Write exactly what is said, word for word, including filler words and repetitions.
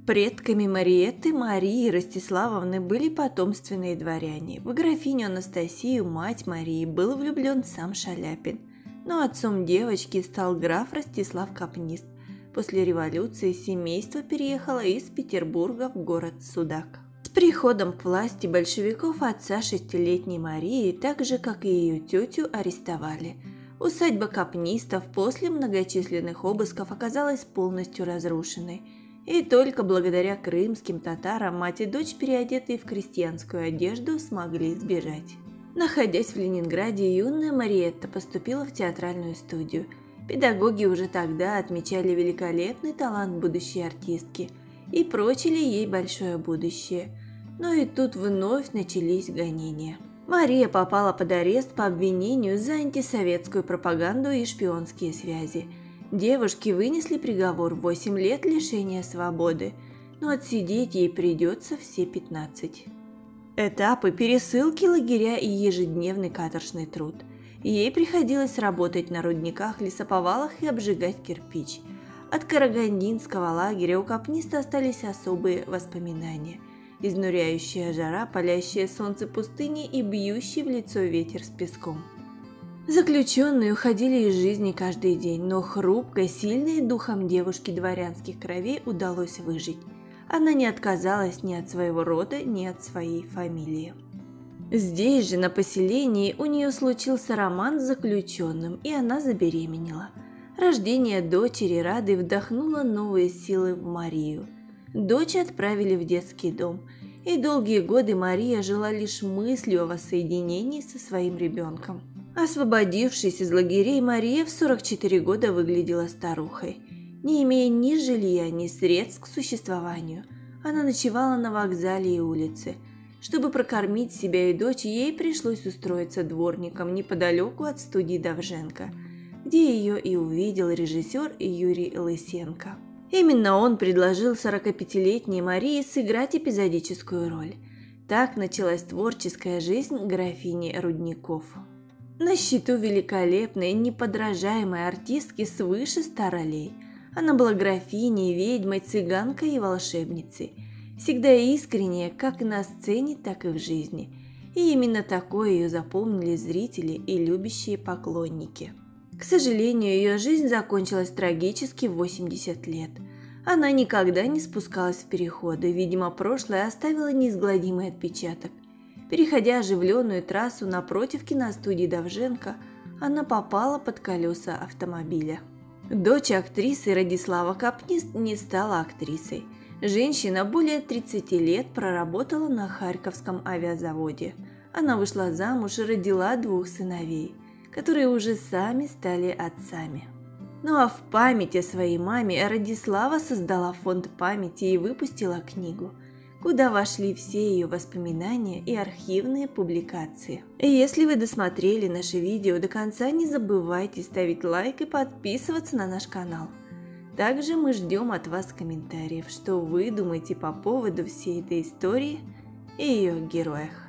Предками Мариэтты, Марии Ростиславовны были потомственные дворяне. В графиню Анастасию, мать Марии, был влюблен сам Шаляпин, но отцом девочки стал граф Ростислав Капнист. После революции семейство переехало из Петербурга в город Судак. С приходом к власти большевиков отца шестилетней Марии, так же как и ее тетю, арестовали. Усадьба Капнистов после многочисленных обысков оказалась полностью разрушенной. И только благодаря крымским татарам мать и дочь, переодетые в крестьянскую одежду, смогли сбежать. Находясь в Ленинграде, юная Мариэтта поступила в театральную студию. Педагоги уже тогда отмечали великолепный талант будущей артистки и прочили ей большое будущее. Но и тут вновь начались гонения. Мария попала под арест по обвинению за антисоветскую пропаганду и шпионские связи. Девушке вынесли приговор восемь лет лишения свободы, но отсидеть ей придется все пятнадцать. Этапы: пересылки, лагеря и ежедневный каторжный труд. Ей приходилось работать на рудниках, лесоповалах и обжигать кирпич. От карагандинского лагеря у Капниста остались особые воспоминания. Изнуряющая жара, палящее солнце пустыни и бьющий в лицо ветер с песком. Заключенные уходили из жизни каждый день, но хрупкой, сильной духом девушке дворянских кровей удалось выжить. Она не отказалась ни от своего рода, ни от своей фамилии. Здесь же, на поселении, у нее случился роман с заключенным, и она забеременела. Рождение дочери Рады вдохнуло новые силы в Марию. Дочь отправили в детский дом, и долгие годы Мария жила лишь мыслью о воссоединении со своим ребенком. Освободившись из лагерей, Мария в сорок четыре года выглядела старухой. Не имея ни жилья, ни средств к существованию, она ночевала на вокзале и улице. Чтобы прокормить себя и дочь, ей пришлось устроиться дворником неподалеку от студии Довженко, где ее и увидел режиссер Юрий Лысенко. Именно он предложил сорокапятилетней Марии сыграть эпизодическую роль. Так началась творческая жизнь графини Рудников. На счету великолепной, неподражаемой артистки свыше ста ролей. Она была графиней, ведьмой, цыганкой и волшебницей. Всегда искренняя как на сцене, так и в жизни. И именно такое ее запомнили зрители и любящие поклонники. К сожалению, ее жизнь закончилась трагически в восемьдесят лет. Она никогда не спускалась в переходы, видимо, прошлое оставило неизгладимый отпечаток. Переходя оживленную трассу напротив киностудии Довженко, она попала под колеса автомобиля. Дочь актрисы Радислава Капнист не стала актрисой. Женщина более тридцати лет проработала на Харьковском авиазаводе. Она вышла замуж и родила двух сыновей, которые уже сами стали отцами. Ну а в память о своей маме Радислава создала фонд памяти и выпустила книгу, куда вошли все ее воспоминания и архивные публикации. И если вы досмотрели наше видео до конца, не забывайте ставить лайк и подписываться на наш канал. Также мы ждем от вас комментариев, что вы думаете по поводу всей этой истории и ее героях.